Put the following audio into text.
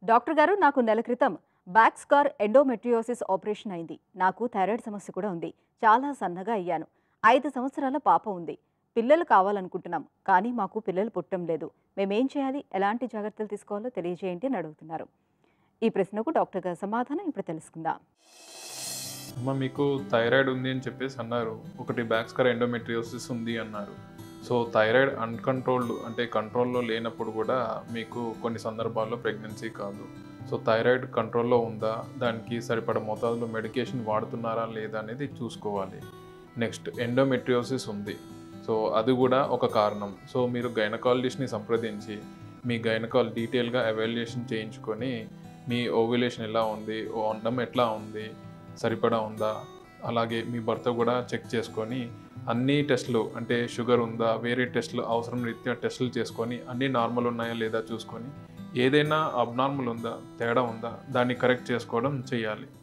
Doctor గారు, నాకు నెల క్రితం బ్యాక్ స్కార్ ఎండోమెట్రియోసిస్ ఆపరేషన్ అయింది. నాకు థైరాయిడ్ సమస్య కూడా ఉంది. చాలా సన్నగా అయ్యాను. 5 సంవత్సరాల పాప ఉంది. పిల్లలు కావాలనుకుంటున్నాం, కానీ మాకు పిల్లలు పుట్టడం లేదు. మేమేం చేయాలి? ఎలాంటి జాగ్రత్తలు తీసుకోవాలో తెలియజేయండి అని అడుగుతున్నారు. ఈ ప్రశ్నకు డాక్టర్ గారి సమాధానం ఇప్పుడు తెలుసుకుందాం. మీకు థైరాయిడ్ ఉంది అని చెప్పేసి అన్నారు. ఒకటి బ్యాక్ స్కార్ ఎండోమెట్రియోసిస్ ఉంది అన్నారు. సో థైరాయిడ్ అన్‌కంట్రోల్డ్ అంటే కంట్రోల్‌లో లేనప్పుడు కూడా మీకు కొన్ని సందర్భాల్లో ప్రెగ్నెన్సీ కాదు. సో థైరాయిడ్ కంట్రోల్‌లో ఉందా? దానికి సరిపడ మోతాదులో మెడికేషన్ వాడుతున్నారా లేదా అనేది చూసుకోవాలి. నెక్స్ట్ ఎండోమెట్రియోసిస్ ఉంది. సో అది కూడా ఒక కారణం. సో మీరు గైనకాలజిస్ట్‌ని సంప్రదించి మీ డీటెయిల్‌గా ఎవాల్యుయేషన్ చేయించుకొని మీ ఓవ్యులేషన్ ఎలా ఉంది? అండం ఎట్లా ఉంది? సరిపడా ఉందా? అలాగే మీ భర్త కూడా చెక్ చేసుకొని అన్ని టెస్టులు అంటే షుగర్ ఉందా, వేరే టెస్టులు అవసరం రీత్యా టెస్టులు చేసుకొని అన్నీ నార్మల్ ఉన్నాయా లేదా చూసుకొని ఏదైనా అబ్నార్మల్ ఉందా, తేడా ఉందా దాన్ని కరెక్ట్ చేసుకోవడం చేయాలి.